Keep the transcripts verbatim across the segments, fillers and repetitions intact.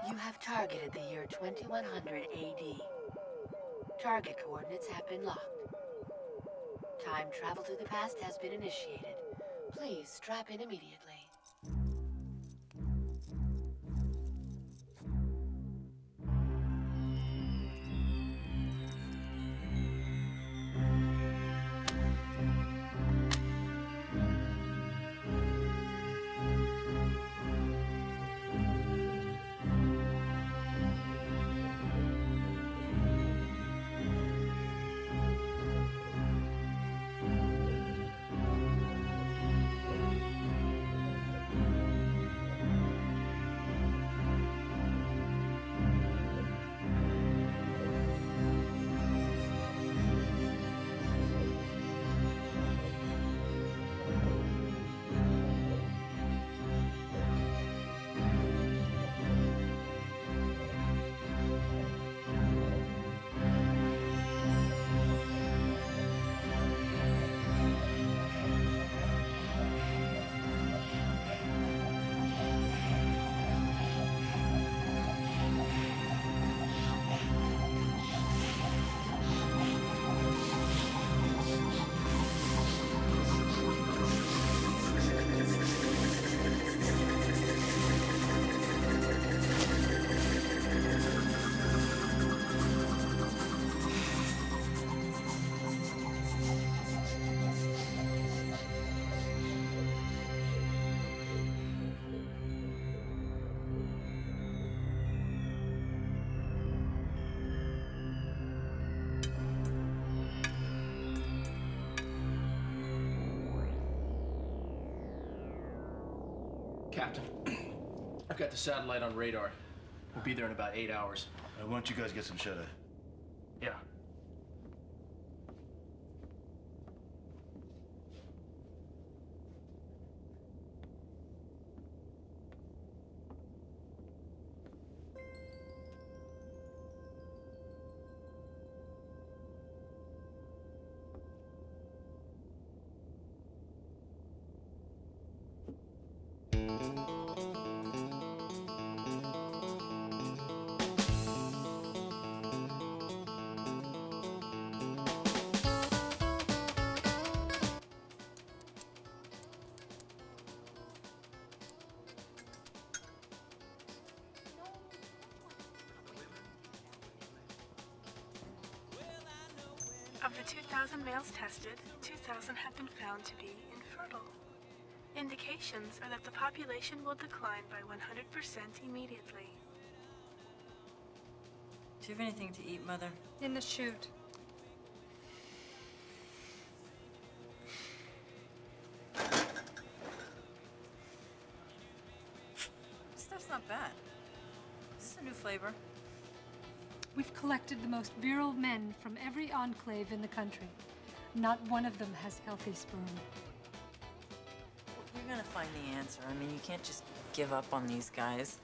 You have targeted the year twenty-one hundred A D. Target coordinates have been locked. Time travel to the past has been initiated. Please strap in immediately. Captain, I've got the satellite on radar. We'll be there in about eight hours. I want you guys to get some shut-eye. Yeah. Of the two thousand males tested, two thousand have been found to be infertile. Indications are that the population will decline by one hundred percent immediately. Do you have anything to eat, Mother? In the chute. Stuff's not bad. This is a new flavor. We've collected the most virile men from every enclave in the country. Not one of them has healthy sperm. Well, you're gonna find the answer. I mean, you can't just give up on these guys.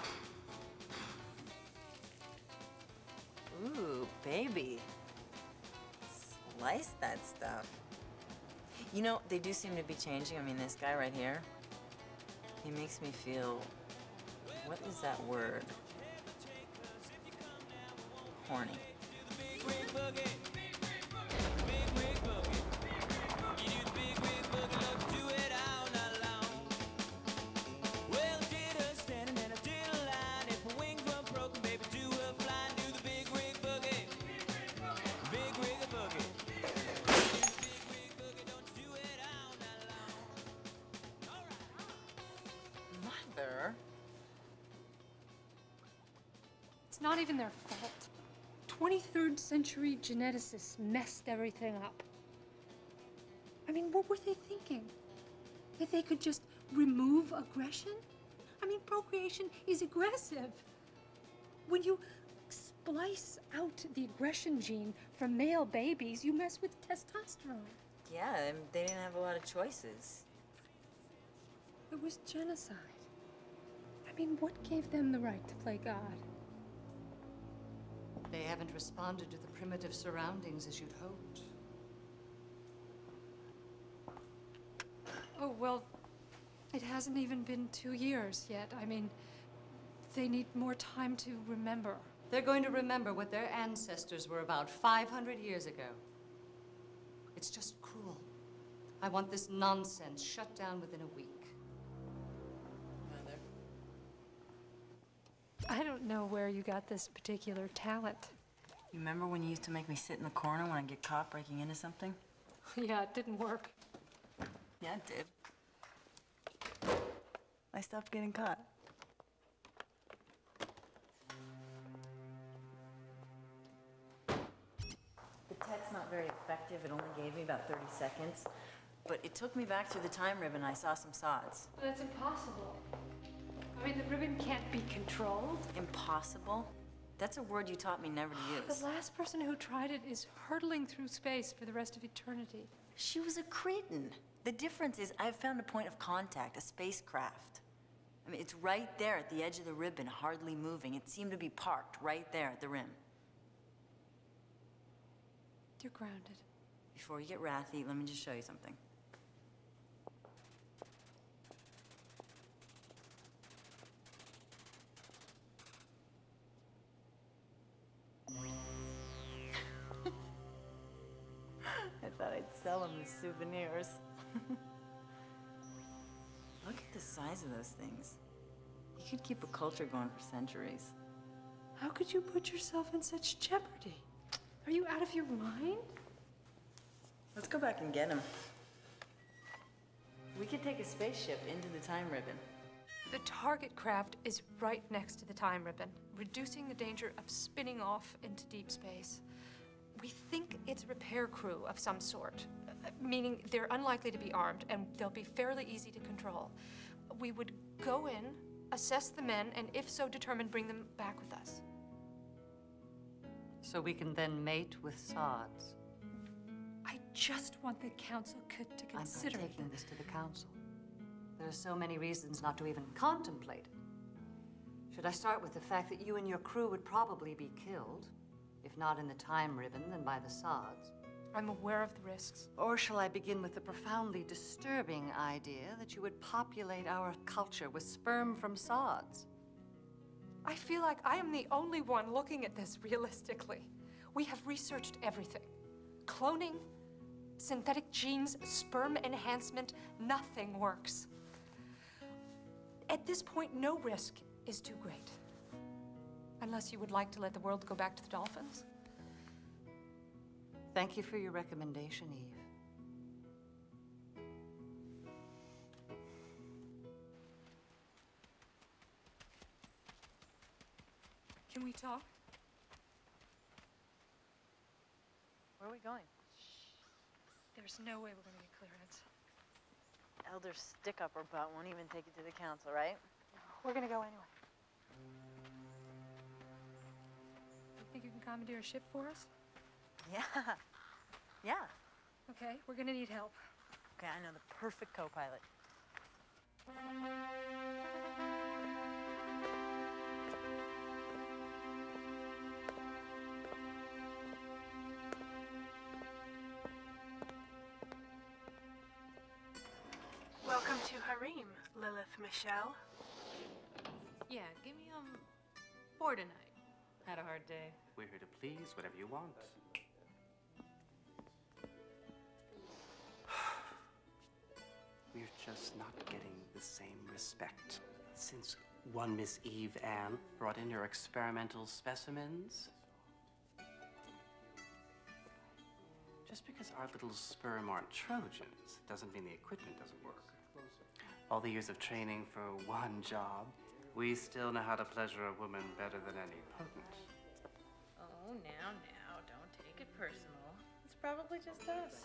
Ooh, baby. Slice that stuff. You know, they do seem to be changing. I mean, this guy right here, he makes me feel, what is that word? Horny. Mother? It's not even their fault. twenty-third century geneticists messed everything up. I mean, what were they thinking? That they could just remove aggression? I mean, procreation is aggressive. When you splice out the aggression gene from male babies, you mess with testosterone. Yeah, and they didn't have a lot of choices. It was genocide. I mean, what gave them the right to play God? They haven't responded to the primitive surroundings as you'd hoped. Oh, well, it hasn't even been two years yet. I mean, they need more time to remember. They're going to remember what their ancestors were about five hundred years ago. It's just cruel. I want this nonsense shut down within a week. Mother. I don't know where you got this particular talent. You remember when you used to make me sit in the corner when I get caught breaking into something? Yeah, it didn't work. Yeah, it did. I stopped getting caught. The tech's not very effective. It only gave me about thirty seconds. But it took me back through the time ribbon. I saw some sods. That's impossible. I mean, the ribbon can't be controlled. Impossible? That's a word you taught me never to use. The last person who tried it is hurtling through space for the rest of eternity. She was a cretin. The difference is I've found a point of contact, a spacecraft. I mean, it's right there at the edge of the ribbon, hardly moving. It seemed to be parked right there at the rim. You're grounded. Before you get wrathy, let me just show you something. I thought I'd sell them as souvenirs. Look at the size of those things. You could keep a culture going for centuries. How could you put yourself in such jeopardy? Are you out of your mind? Let's go back and get him. We could take a spaceship into the time ribbon. The target craft is right next to the time ribbon, reducing the danger of spinning off into deep space. We think it's a repair crew of some sort, uh, meaning they're unlikely to be armed and they'll be fairly easy to control. We would go in, assess the men, and if so determined, bring them back with us. So we can then mate with sods. I just want the council could to consider I'm not taking this to the council. There are so many reasons not to even contemplate it. Should I start with the fact that you and your crew would probably be killed? If not in the time ribbon, then by the sods. I'm aware of the risks. Or shall I begin with the profoundly disturbing idea that you would populate our culture with sperm from sods? I feel like I am the only one looking at this realistically. We have researched everything. Cloning, synthetic genes, sperm enhancement, nothing works. At this point, no risk is too great. Unless you would like to let the world go back to the dolphins. Thank you for your recommendation, Eve. Can we talk? Where are we going? There's no way we're going to get clearance. Elder stick-upper butt won't even take it to the council, right? We're going to go anyway. You think you can commandeer a ship for us? Yeah. Yeah. Okay, we're going to need help. Okay, I know the perfect co-pilot. Welcome to Harem, Lilith Michelle. Yeah, give me, um, four tonight. Had a hard day. We're here to please, whatever you want. We're just not getting the same respect. Since one Miss Eve Ann brought in your experimental specimens. Just because our little sperm aren't Trojans doesn't mean the equipment doesn't work. All the years of training for one job, we still know how to pleasure a woman better than any potent. Oh, now, now, don't take it personal. It's probably just us.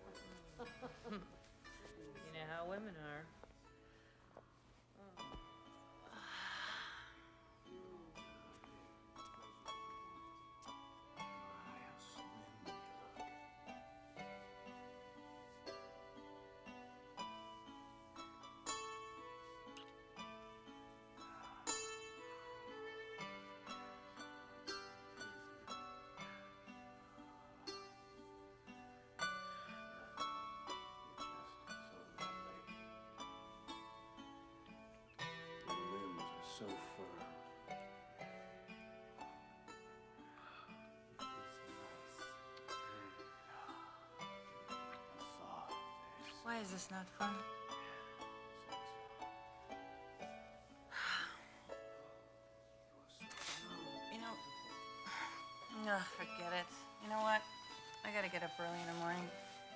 You know how women are. Why is this not fun? You know, no, forget it. You know what? I gotta get up early in the morning.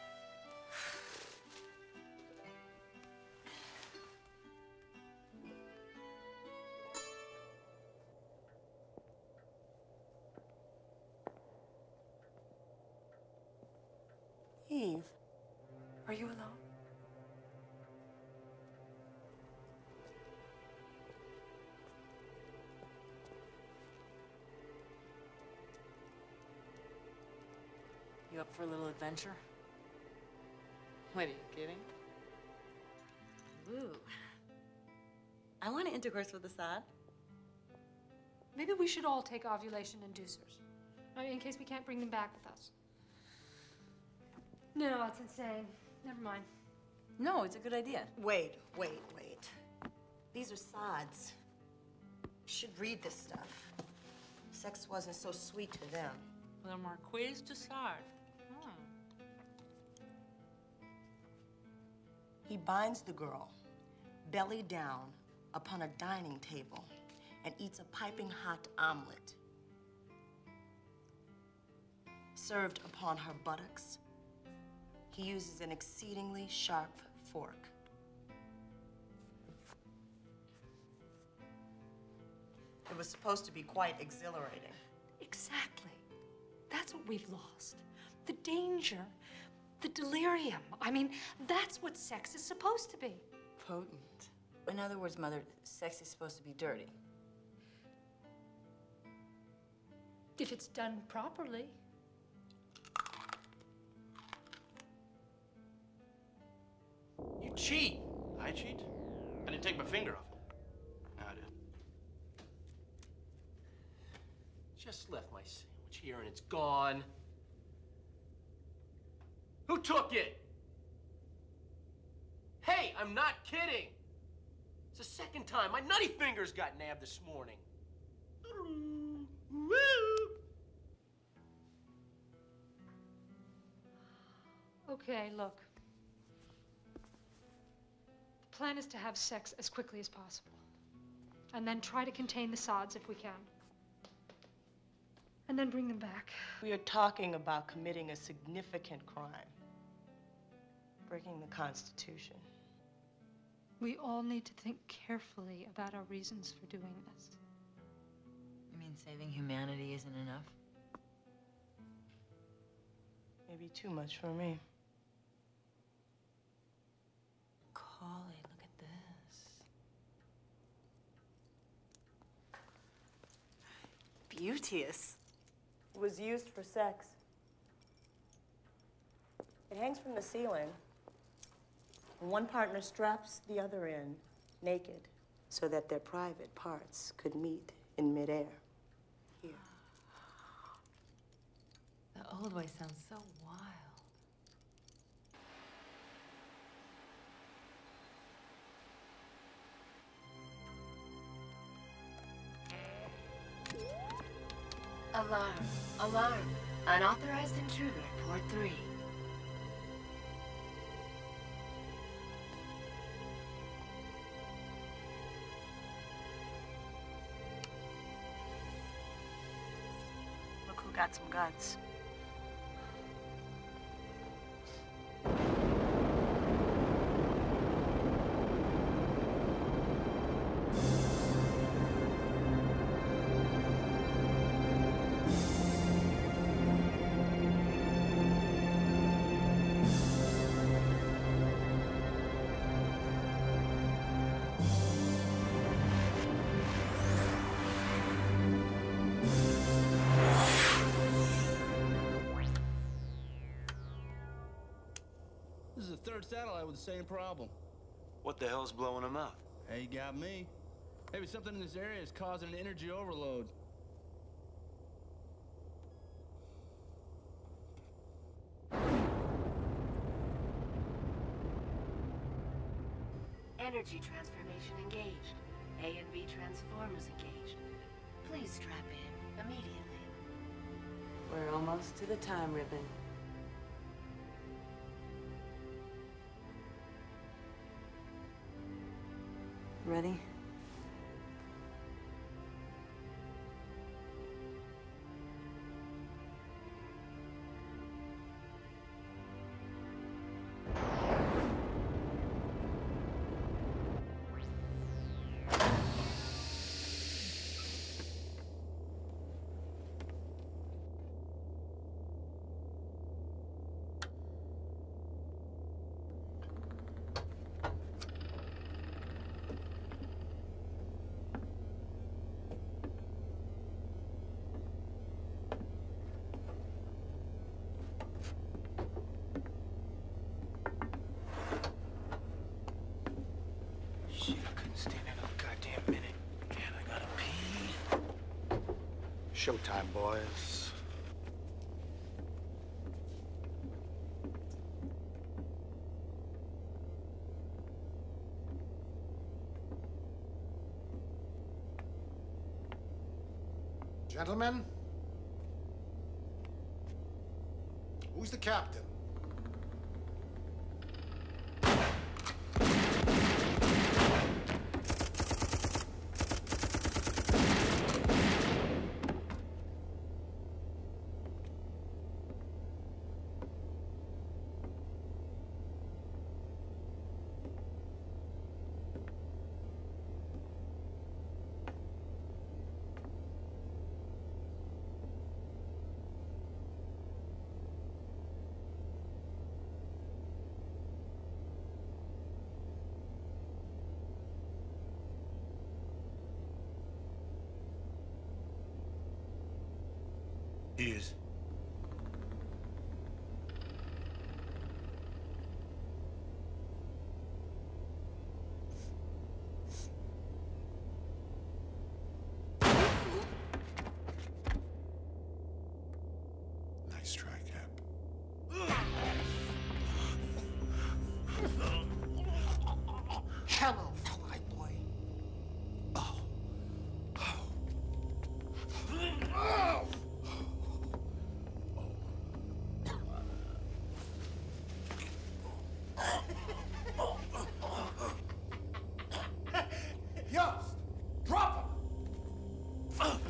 Eve, are you alone? You up for a little adventure? What, are you kidding? Ooh. I want to intercourse with Assad. Maybe we should all take ovulation inducers, I mean, in case we can't bring them back with us. No, it's insane. Never mind. No, it's a good idea. Wait, wait, wait. These are sods. You should read this stuff. Sex wasn't so sweet to them. Le Marquise de Sade. Hmm. He binds the girl, belly down, upon a dining table and eats a piping hot omelet. Served upon her buttocks, he uses an exceedingly sharp fork. It was supposed to be quite exhilarating. Exactly. That's what we've lost. The danger, the delirium. I mean, that's what sex is supposed to be. Potent. In other words, Mother, sex is supposed to be dirty. If it's done properly. You cheat. I cheat? I didn't take my finger off it. No, I did. Just left my sandwich here and it's gone. Who took it? Hey, I'm not kidding. It's the second time. My nutty fingers got nabbed this morning. Okay, look. The plan is to have sex as quickly as possible. And then try to contain the sods if we can. And then bring them back. We are talking about committing a significant crime. Breaking the Constitution. We all need to think carefully about our reasons for doing this. You mean saving humanity isn't enough? Maybe too much for me. Collie, look at this. Beauteous. It was used for sex. It hangs from the ceiling. One partner straps the other in, naked, so that their private parts could meet in midair. Here. The old way sounds so wild. Alarm, alarm. Unauthorized intruder at port three. Look who got some guts. This is the third satellite with the same problem. What the hell's blowing them up? Hey, you got me. Maybe something in this area is causing an energy overload. Energy transformation engaged. A and B transformers engaged. Please strap in immediately. We're almost to the time ribbon. Ready? Shit, I couldn't stand another goddamn minute. Man, I gotta pee. Showtime, boys. Gentlemen, who's the captain? He is. Nice try, Cap. Hello, fly boy. Oh. Oh. Oh. Yost, drop him!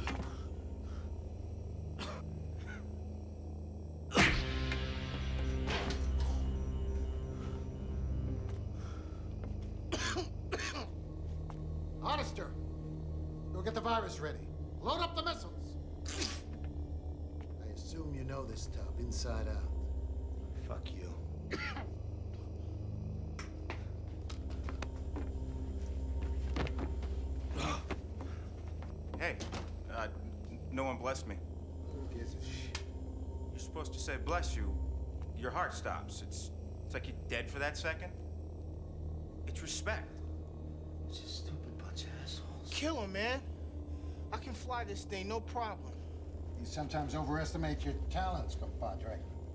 Honester, go get the virus ready. Load up the missiles. I assume you know this tub inside out. Fuck you. Hey, uh, no one blessed me. Who gives a shit? You're supposed to say bless you. Your heart stops. It's, it's like you're dead for that second. It's respect. It's a stupid bunch of assholes. Kill him, man. I can fly this thing, no problem. You sometimes overestimate your talents, compadre.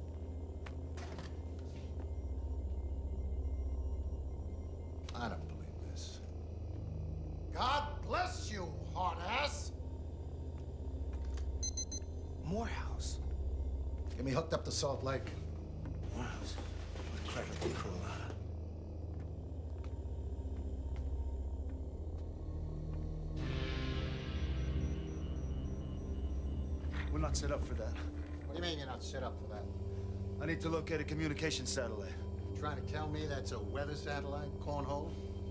I don't believe this. God bless you, hard ass. Morehouse. Get me hooked up to Salt Lake. Morehouse? What crack did they crawl out of? We're not set up for that. What do you mean you're not set up for that? I need to locate a communication satellite. You trying to tell me that's a weather satellite, cornhole?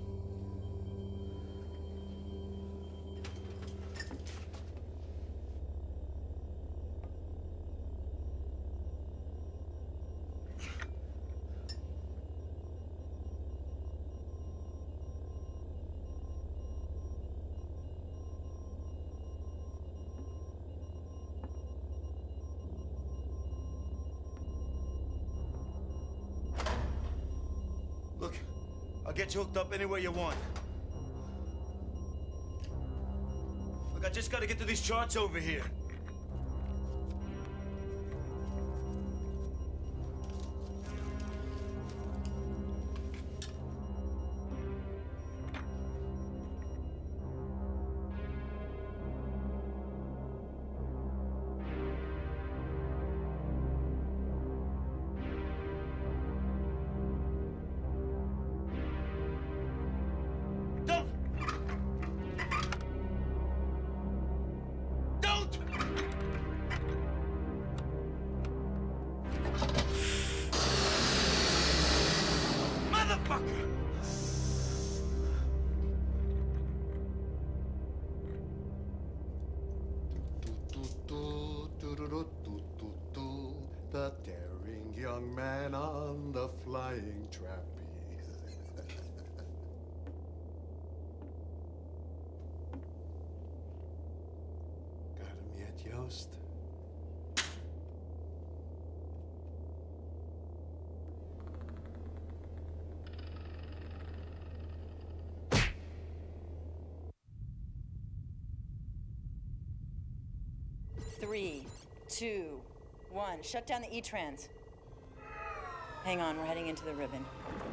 Look, I'll get you hooked up anywhere you want. Look, I just gotta get to these charts over here. The daring young man on the flying trapeze. Got him yet, Yost? Three, two, one. Shut down the E-trans. Hang on, we're heading into the ribbon.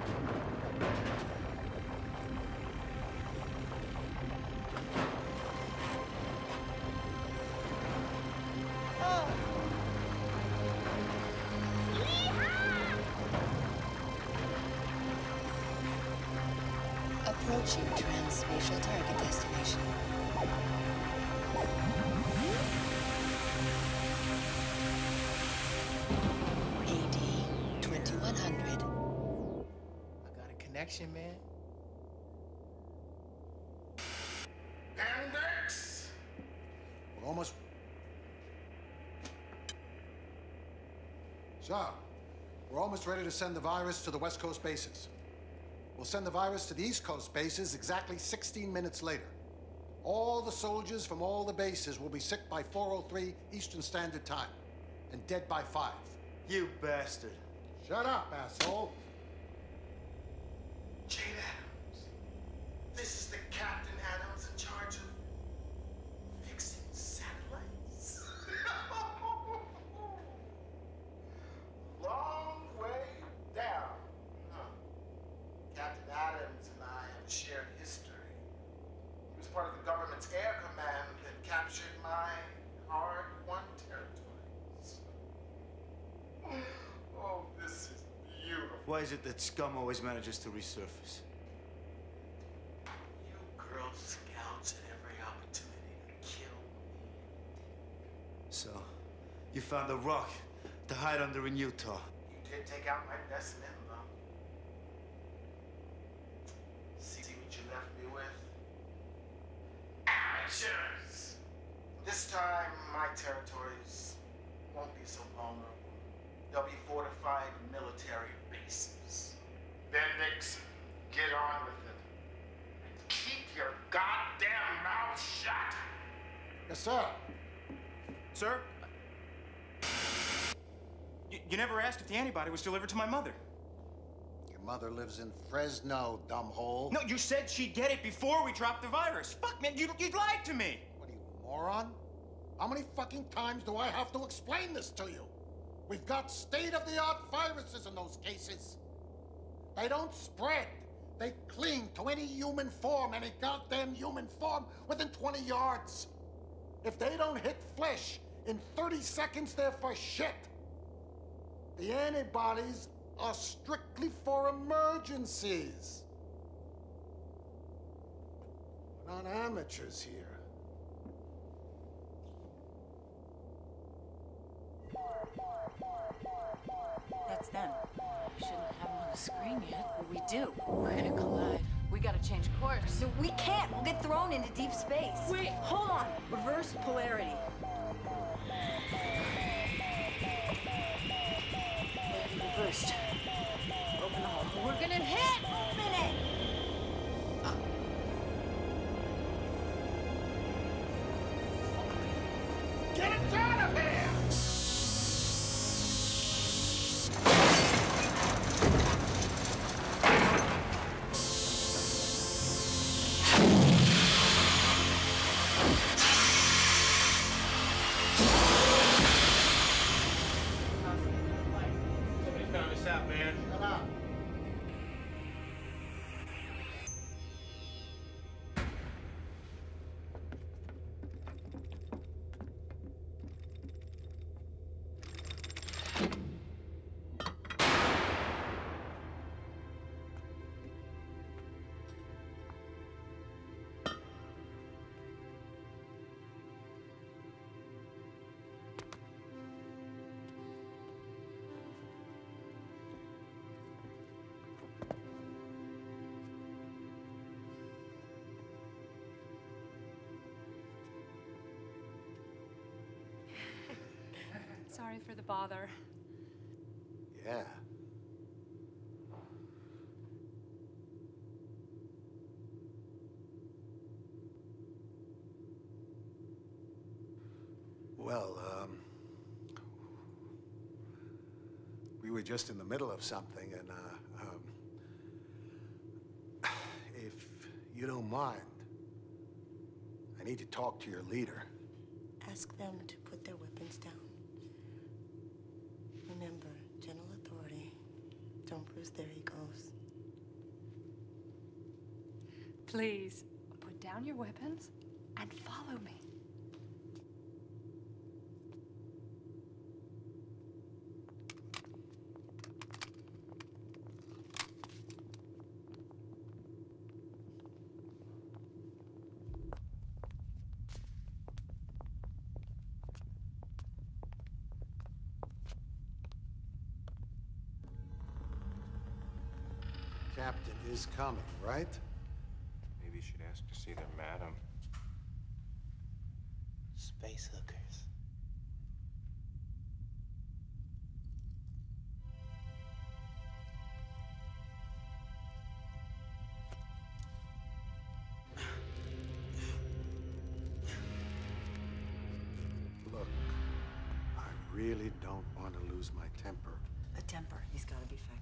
Approaching transspatial target destination. A D twenty-one hundred. I got a connection, man. Index! We're almost... So, we're almost ready to send the virus to the West Coast bases. We'll send the virus to the East Coast bases exactly sixteen minutes later. All the soldiers from all the bases will be sick by four oh three Eastern Standard Time and dead by five. You bastard. Shut up, asshole. Jade Adams. This is the Captain Adams in charge of fixing satellites. Long way down. Huh. Captain Adams and I have a shared history. He was part of the government's air command that captured my hard-won territories. Oh, this is beautiful. Why is it that scum always manages to resurface? You Girl Scouts at every opportunity to kill me. So, you found a rock to hide under in Utah. You did take out my best men, though. See what you left me with? Amateurs! This time, my territories won't be so vulnerable. They'll be fortified military bases. Bendix, get on with it. And keep your goddamn mouth shut! Yes, sir. Sir? You, you never asked if the antibody was delivered to my mother. Your mother lives in Fresno, dumbhole. No, you said she'd get it before we dropped the virus. Fuck, man, you, you lied to me. What are you, moron? How many fucking times do I have to explain this to you? We've got state-of-the-art viruses in those cases. They don't spread. They cling to any human form, any goddamn human form within twenty yards. If they don't hit flesh in thirty seconds, they're for shit. The antibodies are strictly for emergencies. We're not amateurs here. That's them. We shouldn't have them on the screen yet, but we do. We're gonna collide. We gotta change course. No, we can't. We'll get thrown into deep space. Wait, hold on. Reverse polarity. Reversed. Open the hole. We're gonna hit! Open it! Get it out of here! Somebody found us out, man. Shut up. Sorry for the bother. Yeah. Well, um... we were just in the middle of something, and, uh, um... if you don't mind, I need to talk to your leader. Ask them to put their weapons down. Remember, gentle authority. Don't bruise their egos. Please, put down your weapons and follow me. Captain is coming, right? Maybe you should ask to see their madam. Space hookers. Look, I really don't want to lose my temper. A temper. He's got to be fecund.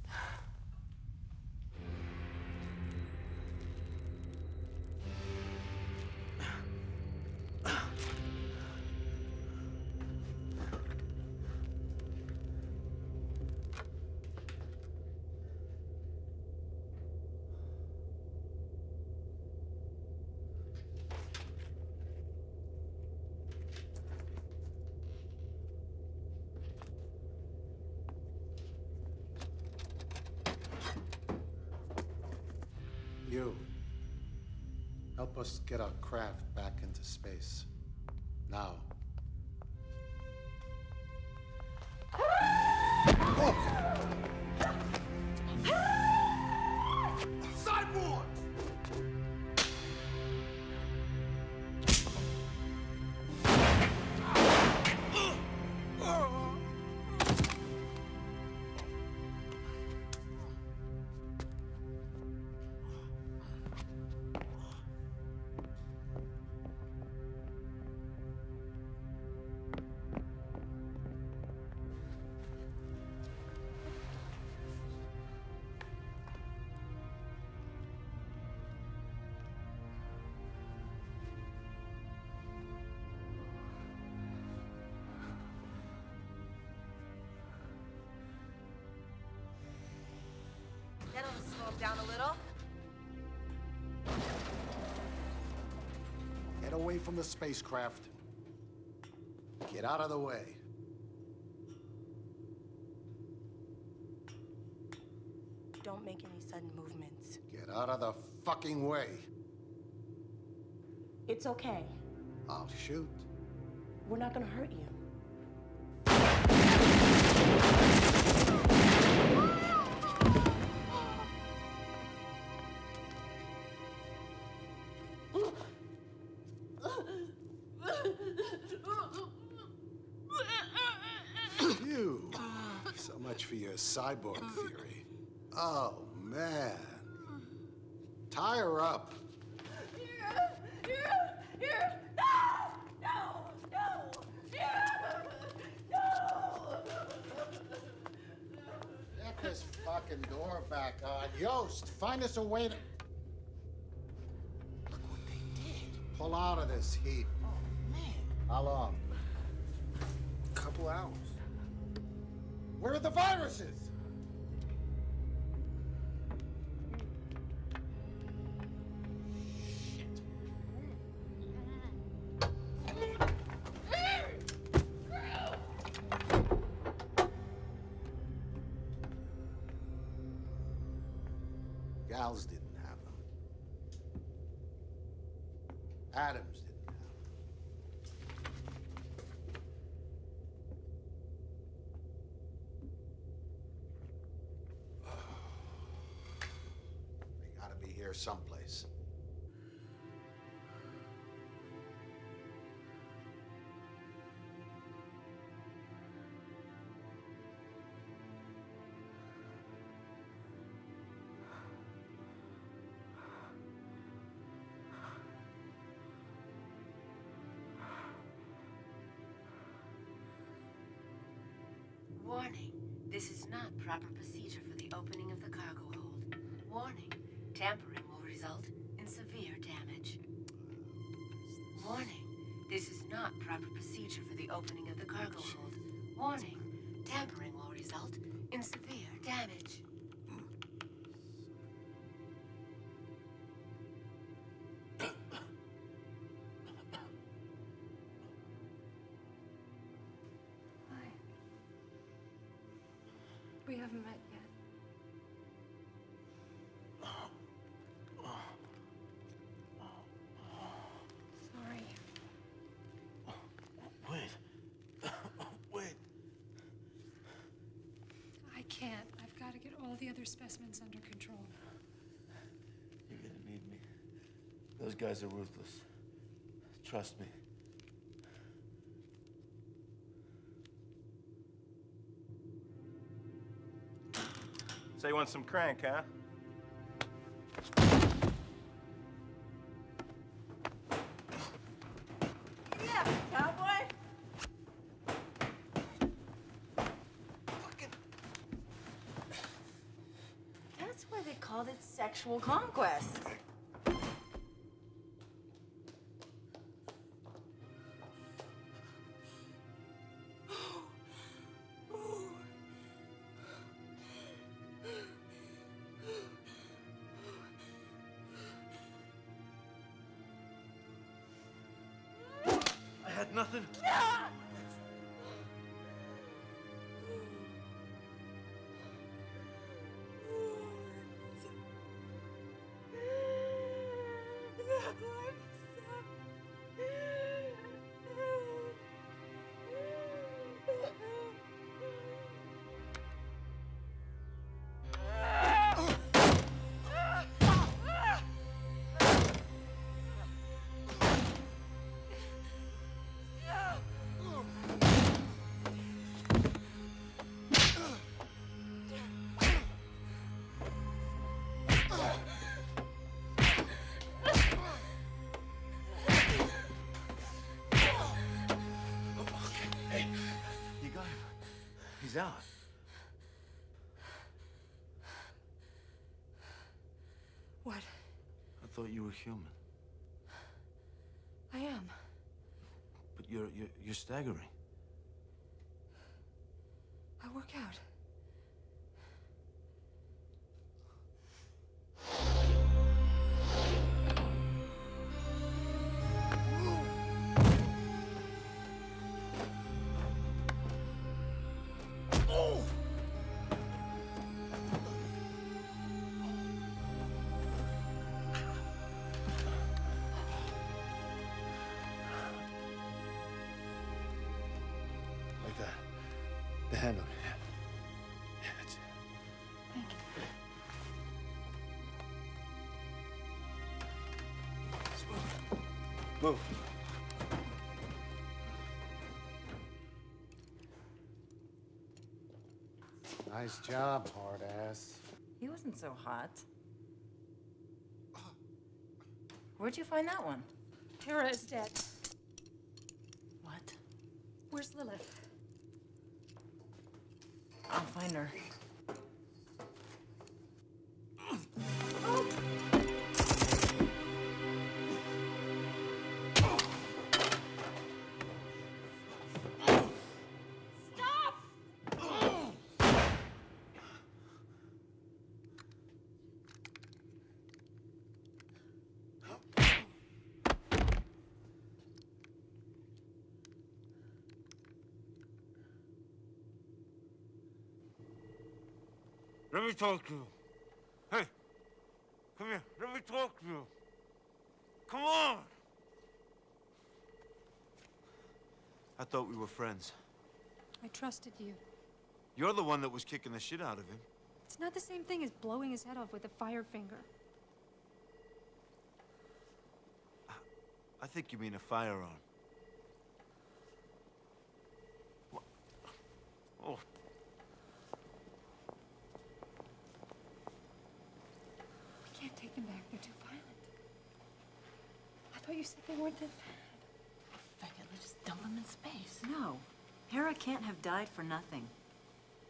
You. Help us get our craft back into space. Now. Cyborg! That'll slow him down a little. Get away from the spacecraft. Get out of the way. Don't make any sudden movements. Get out of the fucking way. It's okay. I'll shoot. We're not gonna hurt you. Phew. So much for your cyborg theory. Oh, man. Tie her up. Get this fucking door back on. Yost, find us a way to... Look what they did. Pull out of this heap. Oh, man. How long? Couple hours. Where are the viruses? Gals didn't have them. Adams didn't have them. They gotta be here someplace. Warning, this is not proper procedure for the opening of the cargo hold. Warning, tampering will result in severe damage. Warning, this is not proper procedure for the opening of the cargo hold. Warning, tampering will result in severe damage. We haven't met yet. Sorry. Wait. Wait. I can't. I've got to get all the other specimens under control. You're gonna need me. Those guys are ruthless. Trust me. So you want some crank, huh? Yeah, cowboy. That's why they called it sexual conquest. I had nothing. He's out. What? I thought you were human. I am. But you're you're, you're staggering. I work out. Like that. The handle. Yeah. Yeah, that's it. Thank you. Move. Nice job, hard ass. He wasn't so hot. Where'd you find that one? Hera is dead. What? Where's Lilith? I'll find her. Let me talk to you. Hey, come here. Let me talk to you. Come on. I thought we were friends. I trusted you. You're the one that was kicking the shit out of him. It's not the same thing as blowing his head off with a fire finger. I think you mean a firearm. What? Oh. We can't take them back. They're too violent. I thought you said they weren't that bad. Fuck it, let's just dump them in space. No. Hera can't have died for nothing.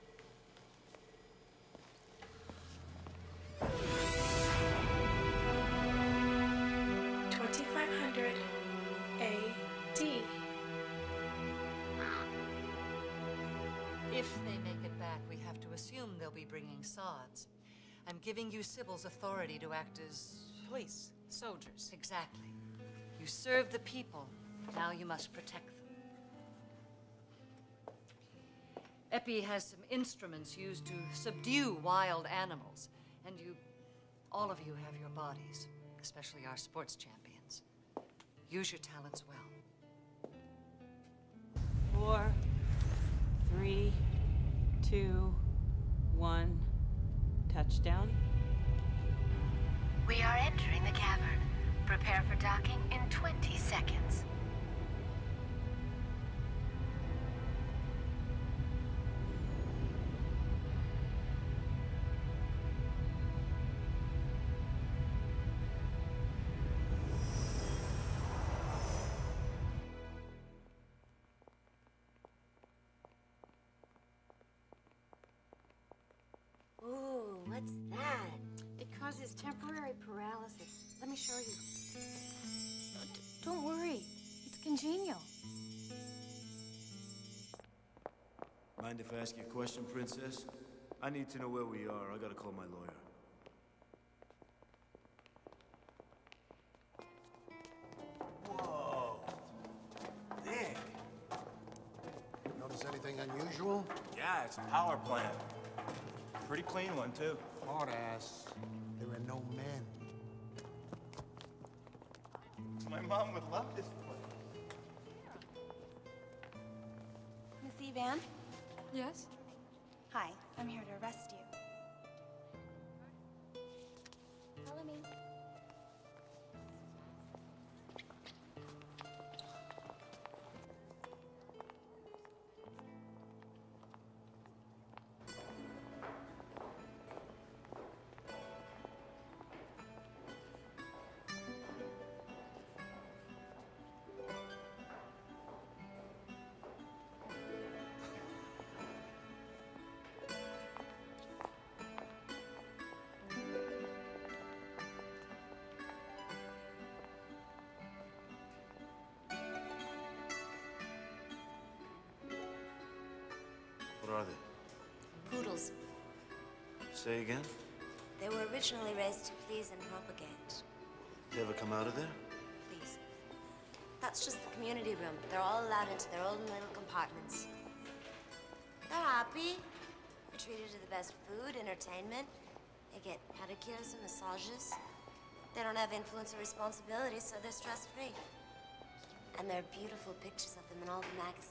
If they make it back, we have to assume they'll be bringing sods. I'm giving you Sybil's authority to act as... Police. Soldiers. Exactly. You serve the people. Now you must protect them. Epi has some instruments used to subdue wild animals. And you... all of you have your bodies. Especially our sports champions. Use your talents well. Four, three, two, one, touchdown. We are entering the cavern. Prepare for docking in twenty seconds. Ooh, what's that? It causes temporary paralysis. Let me show you. Uh, d- don't worry. It's congenial. Mind if I ask you a question, Princess? I need to know where we are. I gotta call my lawyer. Whoa. Dick. Notice anything unusual? Yeah, it's a power plant. Pretty clean one, too. Smart ass. There are no men. My mom would love this place. Miss Evan? Yes? Hi, I'm here to arrest you. Follow me. What are they? Poodles. Say again? They were originally raised to please and propagate. They ever come out of there? Please. That's just the community room. They're all allowed into their own little compartments. They're happy. They're treated to the best food, entertainment. They get pedicures and massages. They don't have influence or responsibility, so they're stress-free. And there are beautiful pictures of them in all the magazines.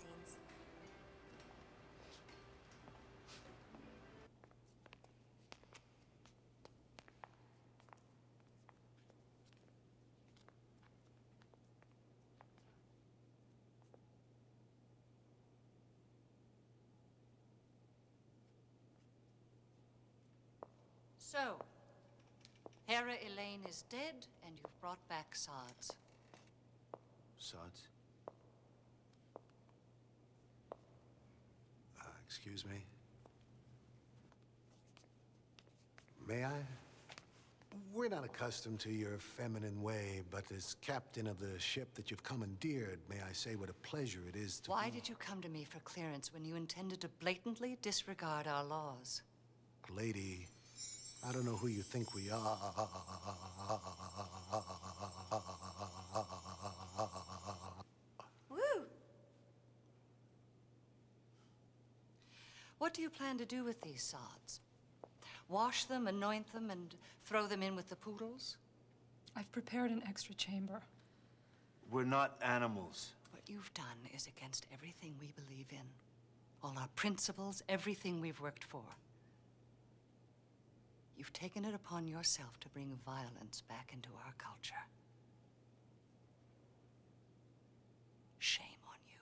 So, Hera Elaine is dead, and you've brought back Sods. Sods? Uh, excuse me? May I? We're not accustomed to your feminine way, but as captain of the ship that you've commandeered, may I say what a pleasure it is to... Why did you come to me for clearance when you intended to blatantly disregard our laws? Lady, I don't know who you think we are. Woo! What do you plan to do with these sods? Wash them, anoint them, and throw them in with the poodles? I've prepared an extra chamber. We're not animals. What you've done is against everything we believe in. All our principles, everything we've worked for. You've taken it upon yourself to bring violence back into our culture. Shame on you.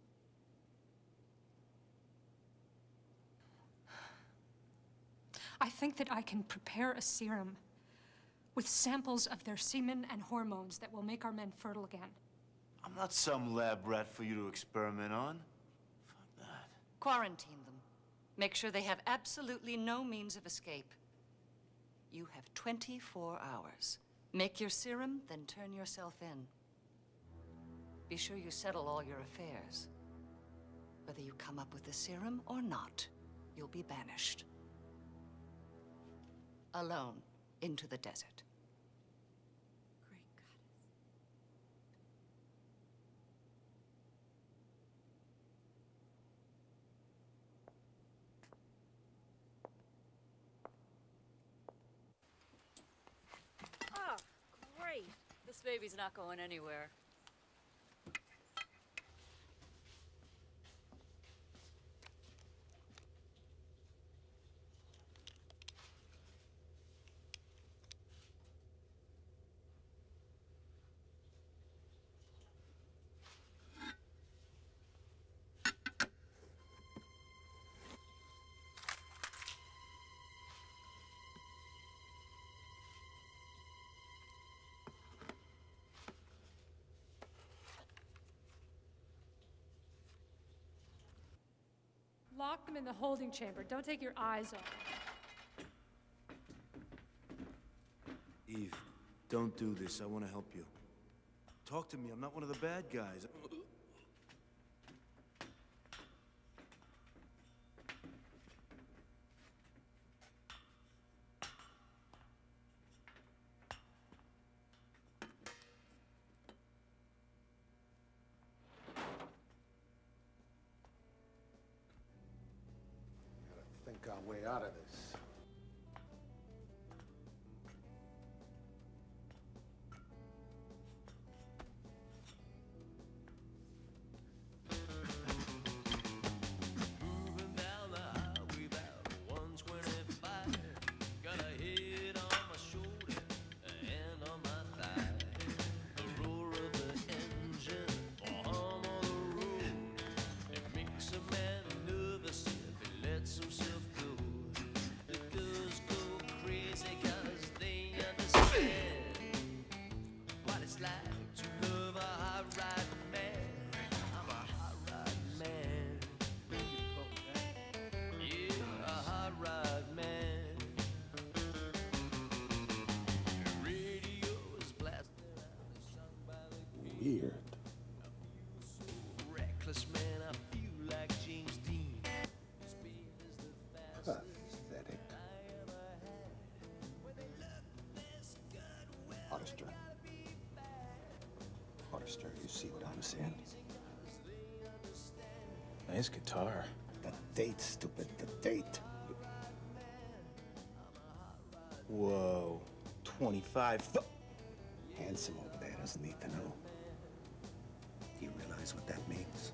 I think that I can prepare a serum with samples of their semen and hormones that will make our men fertile again. I'm not some lab rat for you to experiment on. Fuck that. Quarantine them. Make sure they have absolutely no means of escape. You have twenty-four hours. Make your serum, then turn yourself in. Be sure you settle all your affairs. Whether you come up with the serum or not, you'll be banished. Alone into the desert. Oh, great. This baby's not going anywhere. Lock them in the holding chamber. Don't take your eyes off them. Eve, don't do this. I want to help you. Talk to me. I'm not one of the bad guys. Think our way out of this. Weird. Reckless man, I feel like James Dean. Pathetic. Hollister. Hollister, you see what I'm saying? Nice guitar. The date, stupid, the date. Whoa. twenty-five. Handsome over there doesn't need to know. Do you realize what that means?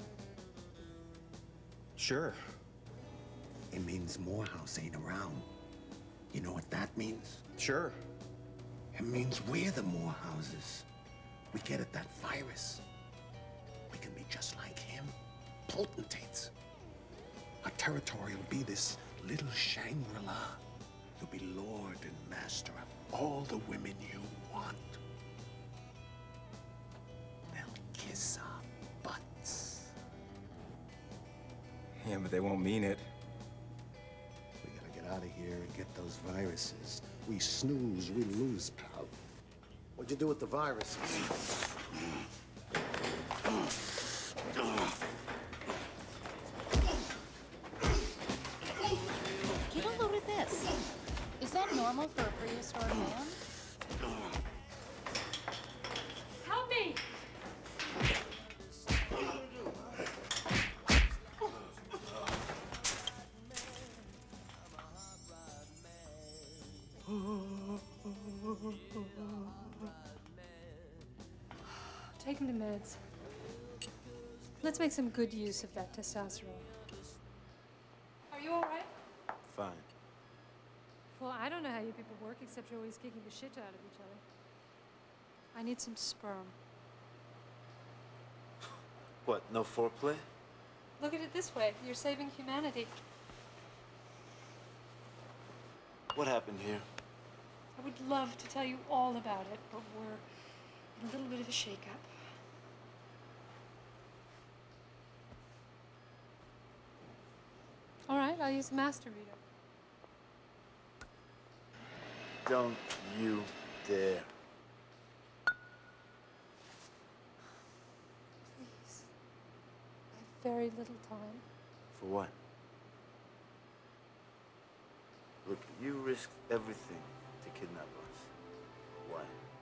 Sure. It means Morehouse ain't around. You know what that means? Sure. It means we're the Morehouses. We get at that virus. We can be just like him. Potentates. Our territory will be this little Shangri-La. You'll be lord and master of all the women you want. They'll kiss our butts. Yeah, but they won't mean it. We gotta get out of here and get those viruses. We snooze, we lose, pal. What'd you do with the viruses? Get a load of this. Is that normal for a prehistoric man? Help me! Take him to meds. Let's make some good use of that testosterone. Are you all right? Fine. Well, I don't know how you people work, except you're always kicking the shit out of each other. I need some sperm. What, no foreplay? Look at it this way. You're saving humanity. What happened here? I would love to tell you all about it, but we're in a little bit of a shakeup. All right, I'll use the master reader. Don't you dare. Please. very little time. For what? Look, you risked everything to kidnap us. Why?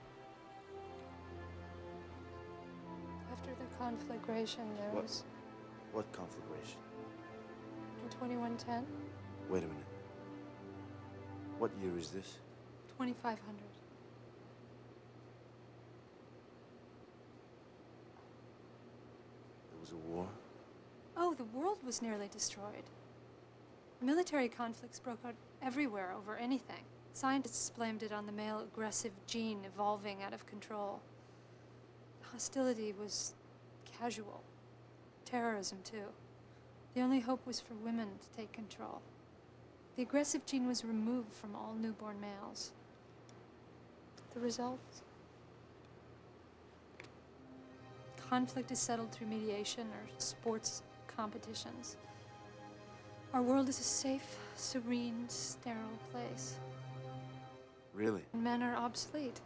After the conflagration, there What? was What conflagration? in twenty-one ten, Wait a minute. What year is this? twenty-five hundred. There was a war? Oh, the world was nearly destroyed. Military conflicts broke out everywhere over anything. Scientists blamed it on the male aggressive gene evolving out of control. Hostility was casual. Terrorism, too. The only hope was for women to take control. The aggressive gene was removed from all newborn males. The result? Conflict is settled through mediation or sports competitions. Our world is a safe, serene, sterile place. Really? Men are obsolete.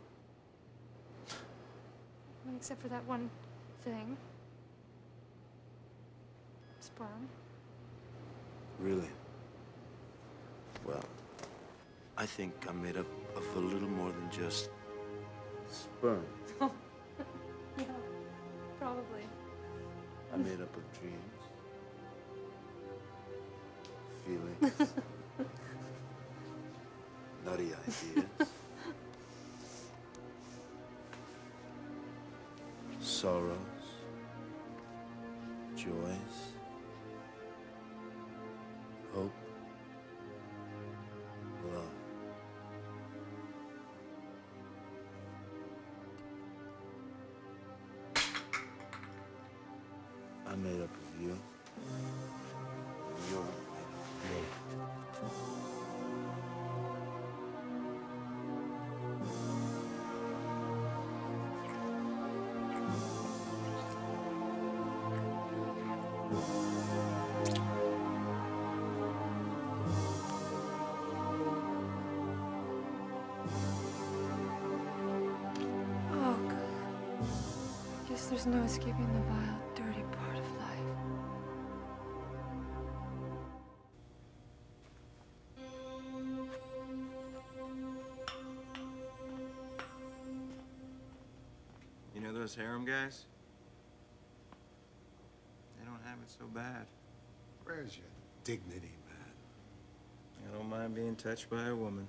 Well, except for that one thing. Sperm. Really? Well, I think I'm made up of a little more than just sperm. Oh, yeah, probably. I'm made up of dreams, feelings, nutty ideas, sorrows, joys, hope, love. I'm made up of you. You're made up of me. Oh, God. Guess there's no escaping the vile, dirty part of life. You know those harem guys? They don't have it so bad. Where's your dignity, man? I don't mind being touched by a woman.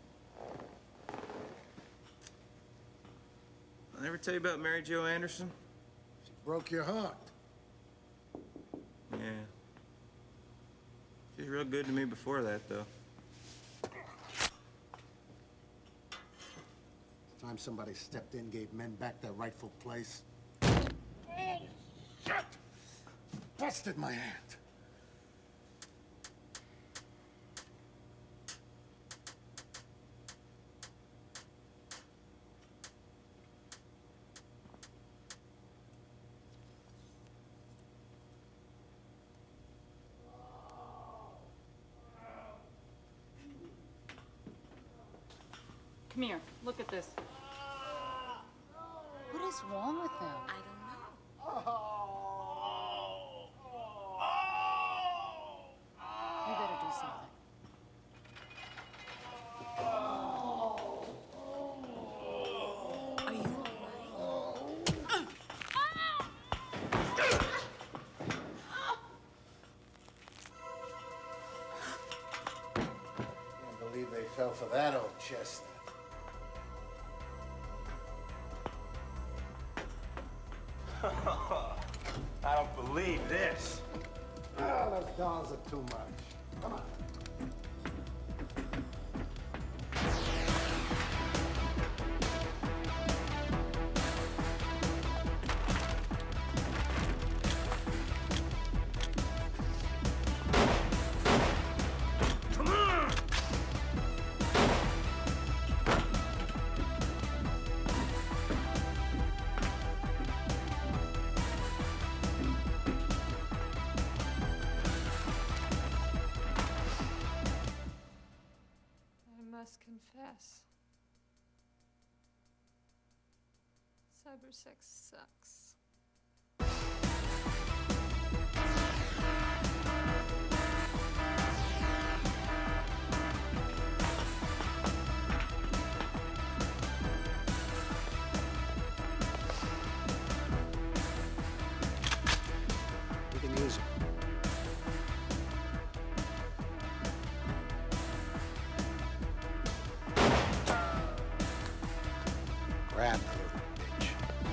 I ever tell you about Mary Jo Anderson? She broke your heart. Yeah. She was real good to me before that, though. It's time somebody stepped in, gave men back their rightful place. Shit! Busted my hand. Come here, look at this. What is wrong with them? I don't know. We better do something. Are you alright? Can't believe they fell for that old chestnut. I don't believe this. Oh, those dolls are too much. Come on. I must confess. Cybersex sucks. grab the little bitch.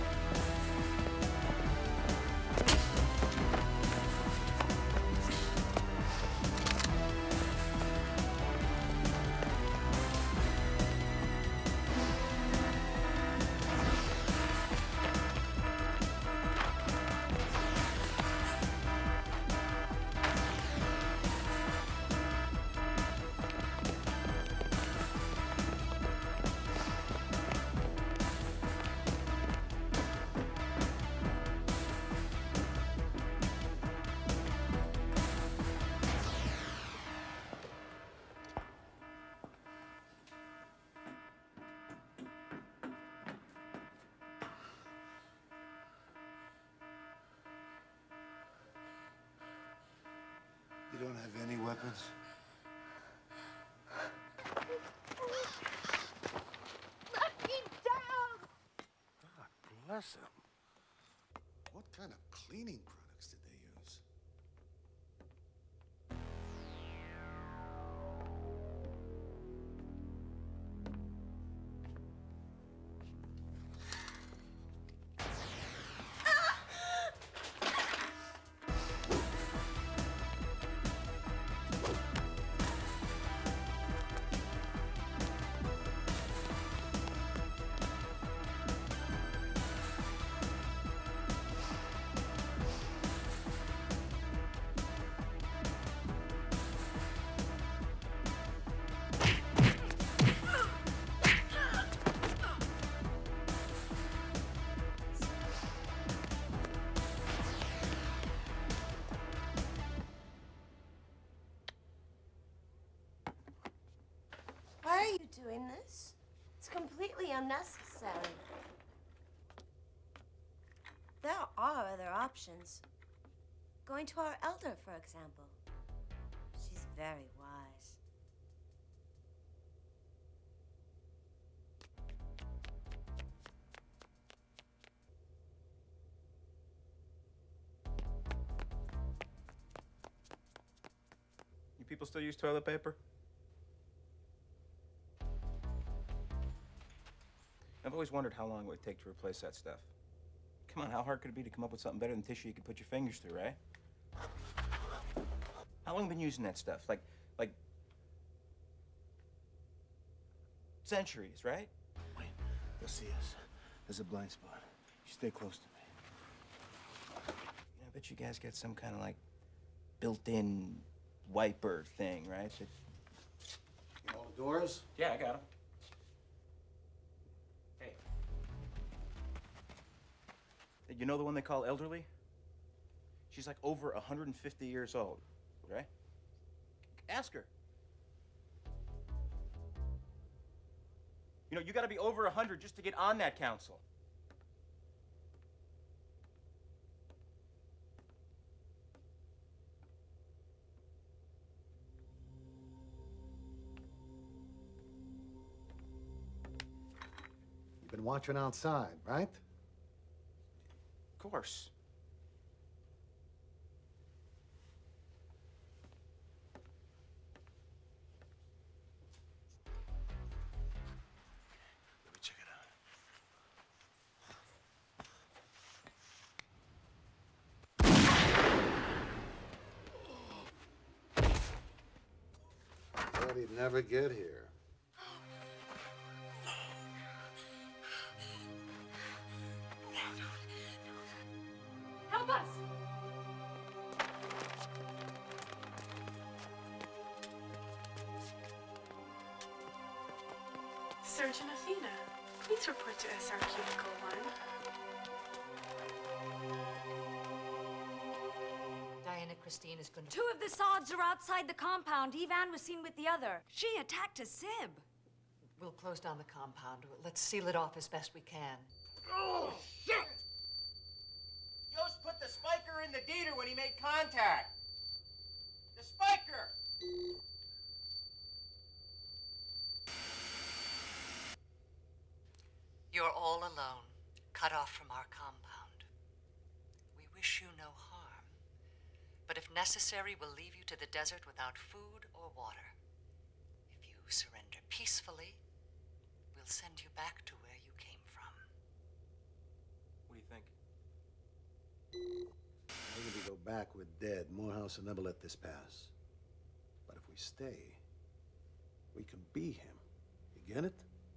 You don't have any weapons? Let me down! God bless him. What kind of cleaning products did they use? Why are you doing this? It's completely unnecessary. There are other options. Going to our elder, for example. She's very wise. You people still use toilet paper? I've always wondered how long it would take to replace that stuff. Come on, how hard could it be to come up with something better than tissue you could put your fingers through, right? How long have you been using that stuff? Like, like... centuries, right? Wait, they'll see us. There's a blind spot. You stay close to me. You know, I bet you guys got some kind of, like, built-in wiper thing, right? That... You know the doors? Yeah, I got them. You know the one they call elderly? She's like over one hundred fifty years old, right? Ask her. You know, you gotta be over one hundred just to get on that council. You've been watching outside, right? Of course. Let me check it out. Thought he'd never get here. Help us! Surgeon Athena, please report to S R Cuticle one. Diana Christine is going to... Two of the Sods are outside the compound. Evan was seen with the other. She attacked a Sib. We'll close down the compound. Let's seal it off as best we can. Oh, shit! Yost put the spiker in the Dieter when he made contact. The spiker! You're all alone, cut off from our compound. We wish you no harm, but if necessary, we'll leave you to the desert without food or water. If you surrender peacefully, we'll send you back to where you came from. Maybe if we go back, we're dead. Morehouse will never let this pass. But if we stay, we can be him. You get it?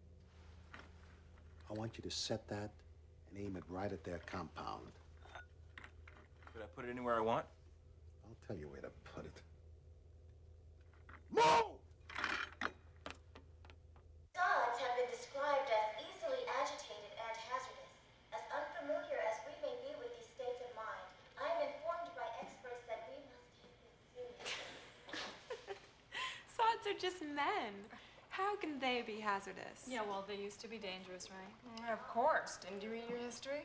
I want you to set that and aim it right at their compound. Could I put it anywhere I want? I'll tell you where to put it. Move! Gods have been described as easily agitated and hazardous. As unfamiliar as we may be with these states of mind, I am informed by experts that we must take this seriously. Sods are just men. How can they be hazardous? Yeah, well, they used to be dangerous, right? Of course. Didn't you read your history?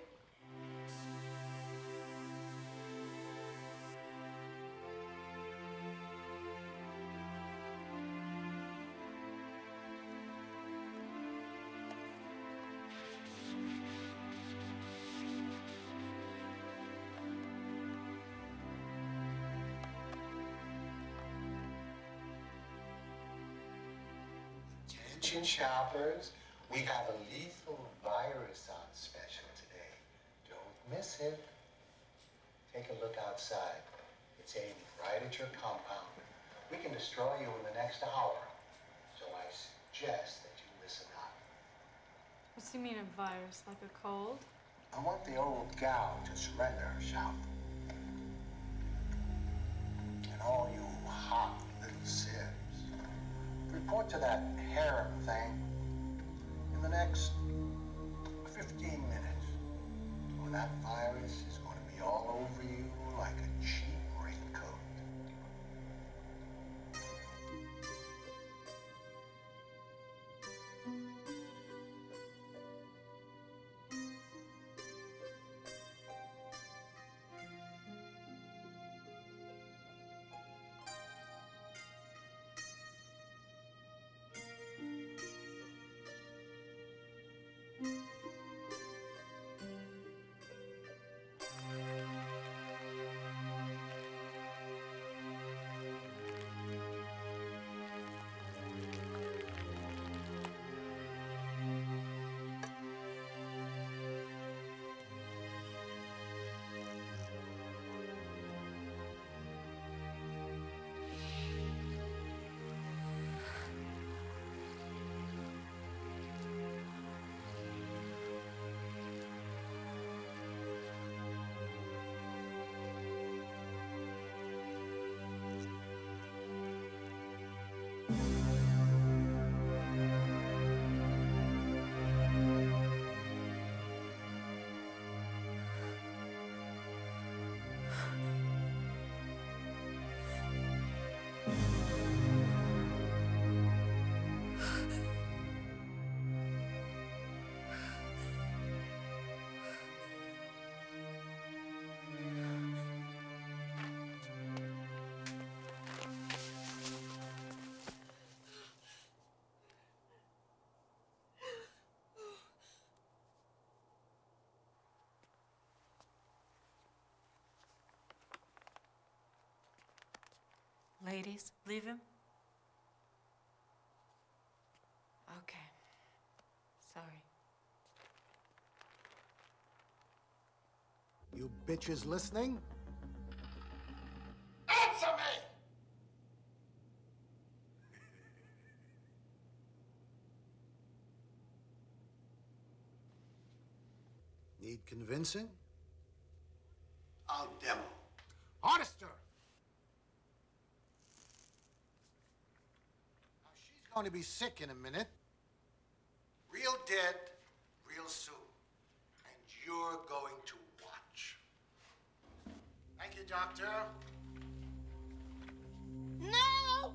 Attention shoppers, we have a lethal virus on special today. Don't miss it. Take a look outside. It's aimed right at your compound. We can destroy you in the next hour. So I suggest that you listen up. What's he mean, a virus? Like a cold? I want the old gal to surrender herself. And all you hot little sibs, report to that harem thing in the next fifteen minutes. Or that virus is going to be all over you like a cheap raincoat. Ladies, leave him? Okay. Sorry. You bitches listening? Answer me! Need convincing? I'll demo. Hardister! Now, she's going to be sick in a minute. Real dead, real soon. And you're going to watch. Thank you, Doctor. No!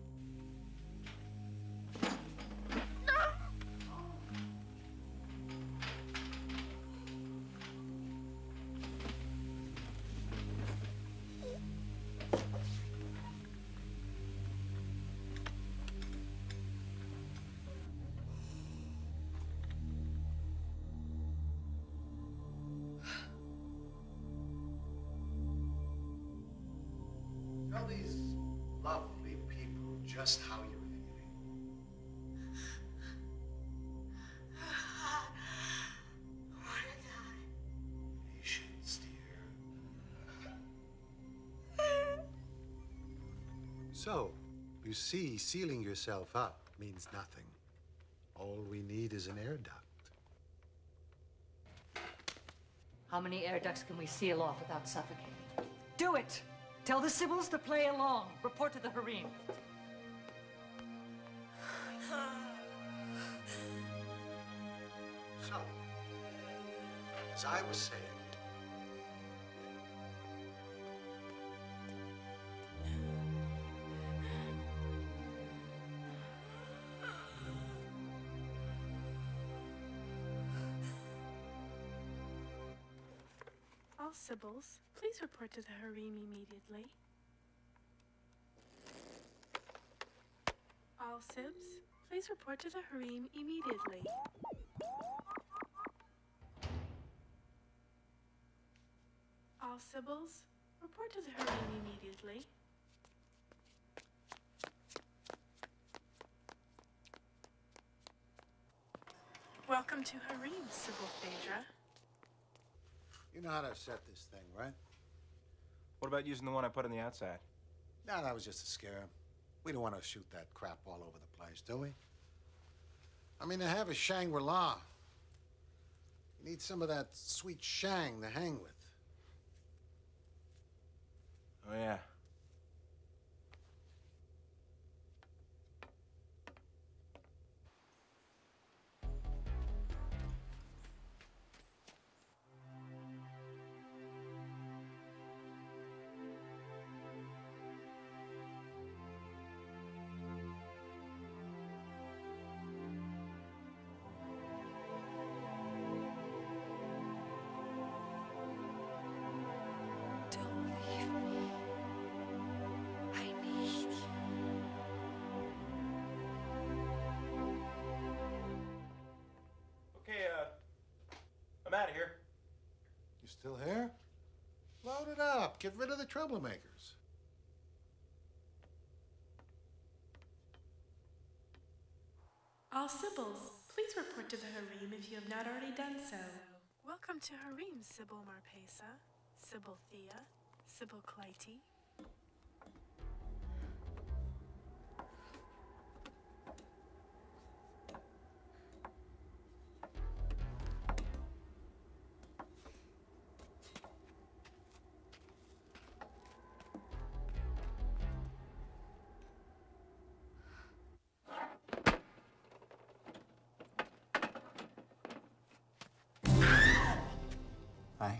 Tell these lovely people just how you're feeling. I wanna die. Patience, dear. So, you see, sealing yourself up means nothing. All we need is an air duct. How many air ducts can we seal off without suffocating? Do it! Tell the Sybils to play along. Report to the harem. So, as I was saying, All Sybils, please report to the harem immediately. All Sybs, please report to the harem immediately. All Sybils, report to the harem immediately. Welcome to harem, Sybil Phaedra. you know how to set this thing, right? What about using the one I put on the outside? No, that was just a scare. We don't want to shoot that crap all over the place, do we? I mean, to have a Shangri-La, you need some of that sweet shang to hang with. Oh, yeah. I'm out of here. You still here? Load it up. Get rid of the troublemakers. All Sybils, please report to the harem if you have not already done so. Welcome to harem, Sybil Marpesa, Sybil Thea, Sybil Clytie. Hi.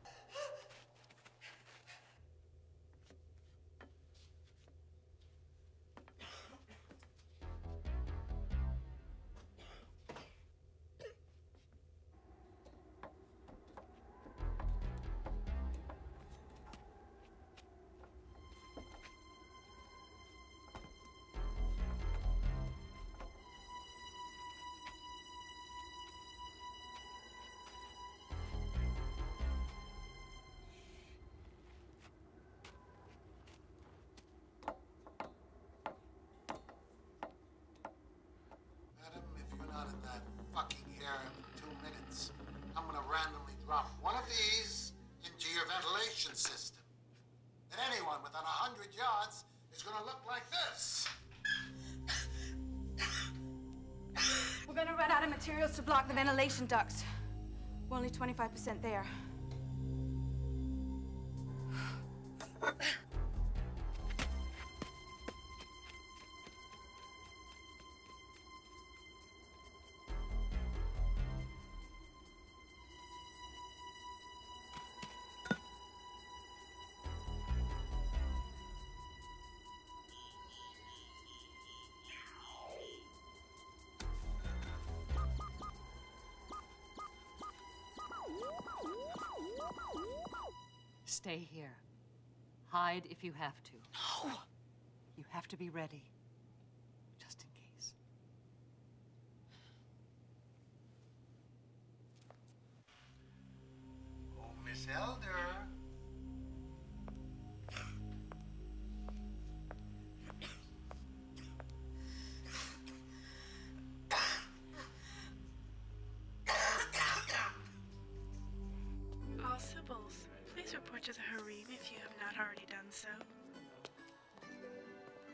Fucking harem in two minutes. I'm gonna randomly drop one of these into your ventilation system. And anyone within a hundred yards is gonna look like this. We're gonna run out of materials to block the ventilation ducts. We're only twenty-five percent there. Stay here. Hide if you have to. No! You have to be ready. Just in case. Oh, Miss Elder. All Sybils, please report to the harem if you have not already done so.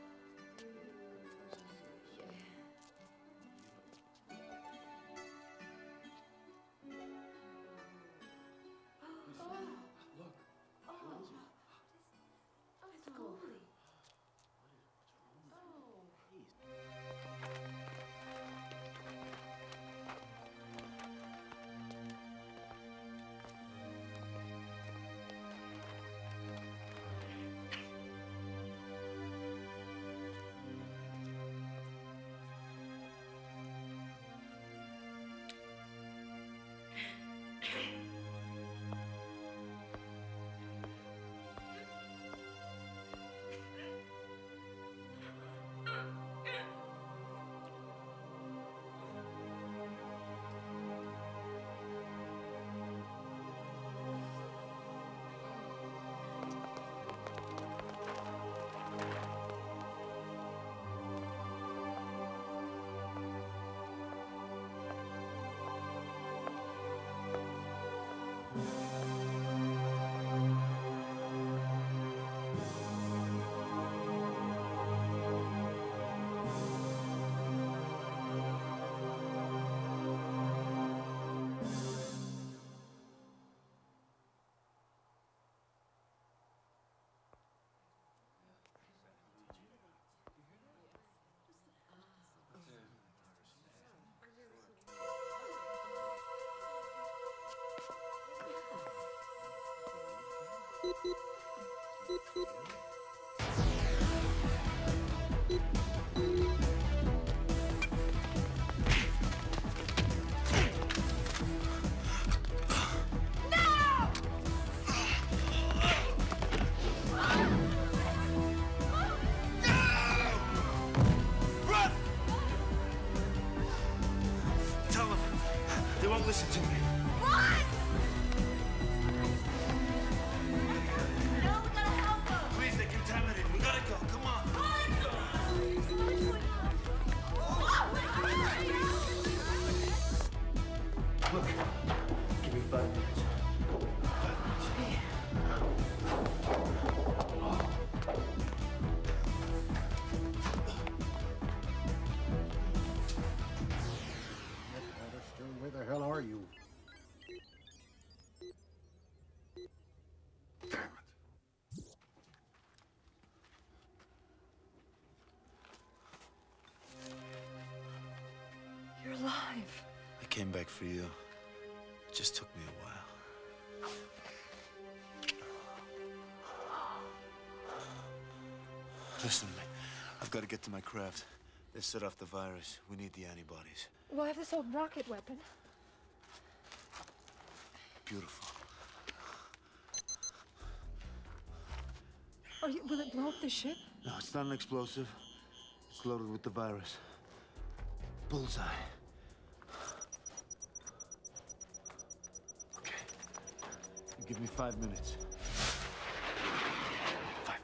came back for you. It just took me a while. Listen to me. I've got to get to my craft. They've set off the virus. We need the antibodies. Well, I have this old rocket weapon. Beautiful. Are you, will it blow up the ship? No, it's not an explosive. It's loaded with the virus. Bullseye. Okay. You give me five minutes. Five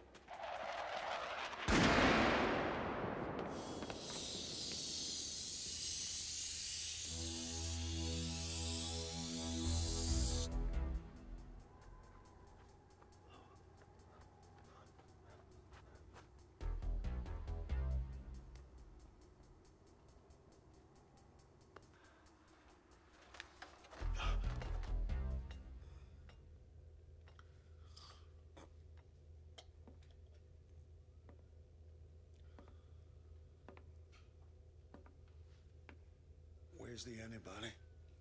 Where's the antibody?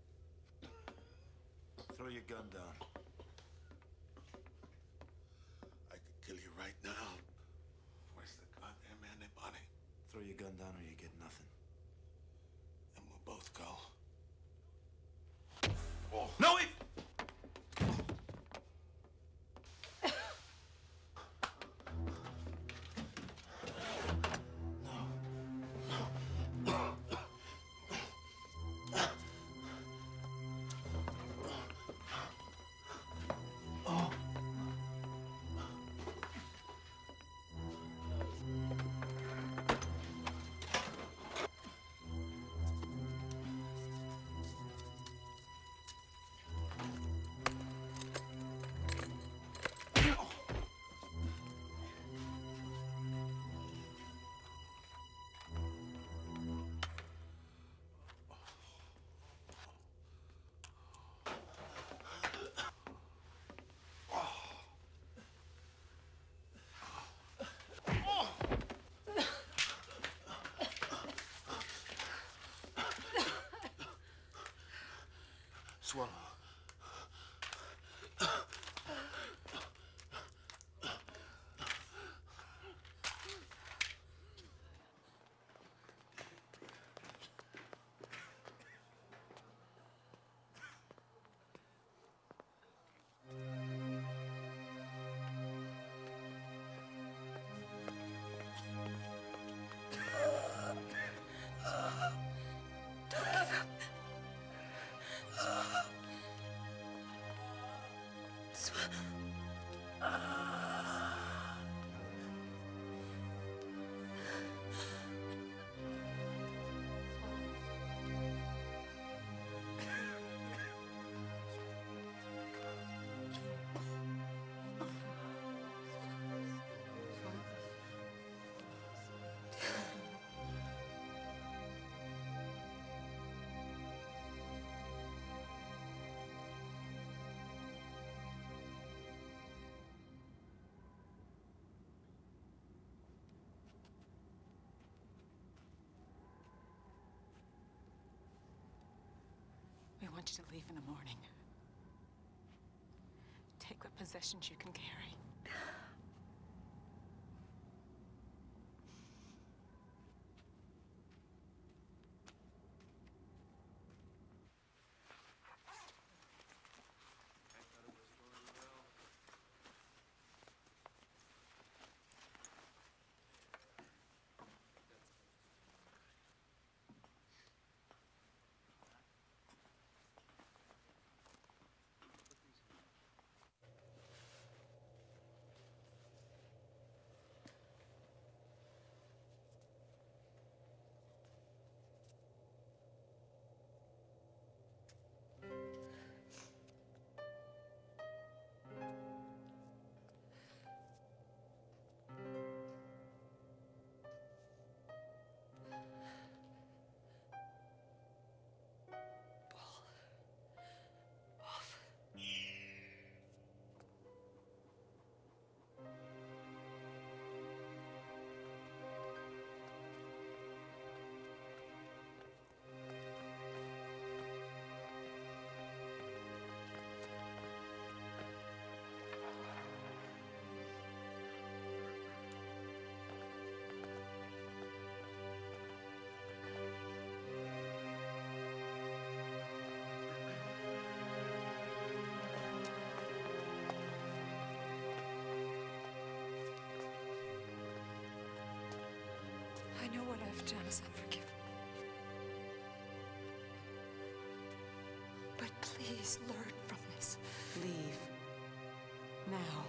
Throw your gun down. I could kill you right now. Where's the goddamn antibody? Throw your gun down or you get nothing. And we'll both go. Oh. No, wait! Swallow. We want you to leave in the morning. Take what possessions you can carry. I know what I've done is unforgivable. But please learn from this. Leave. Now.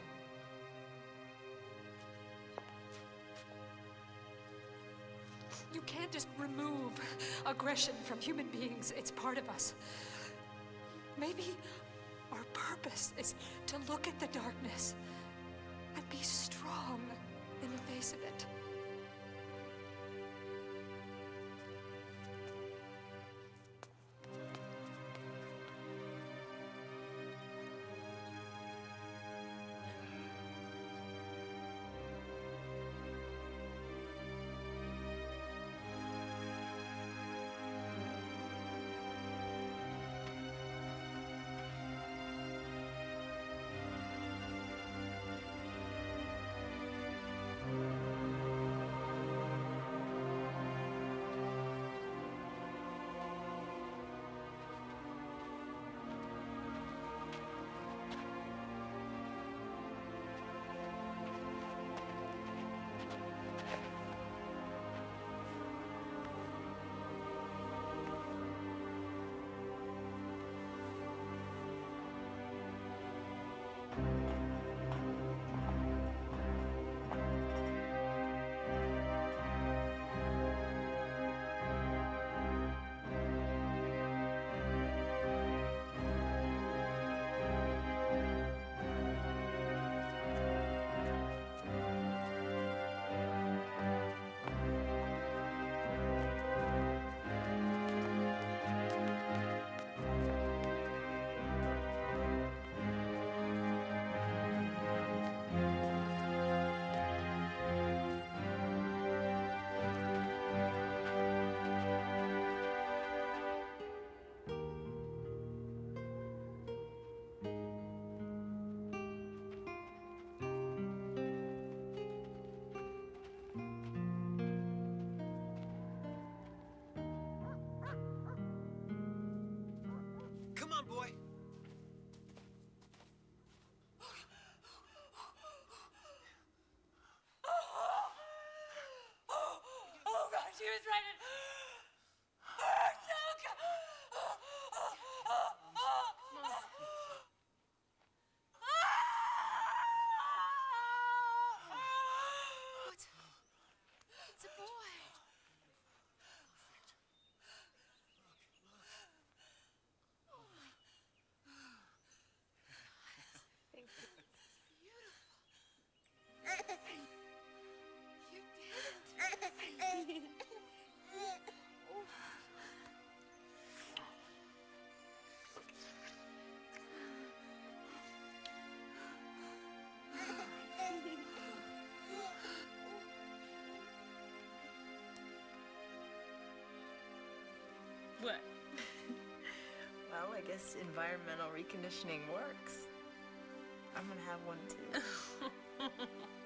You can't just remove aggression from human beings. It's part of us. Maybe our purpose is to look at the darkness and be strong in the face of it. Come on, boy. Oh, God, she was right in... What? It's a boy. Oh my God. Thank you. You did it. What? Well, I guess environmental reconditioning works. I'm gonna have one too.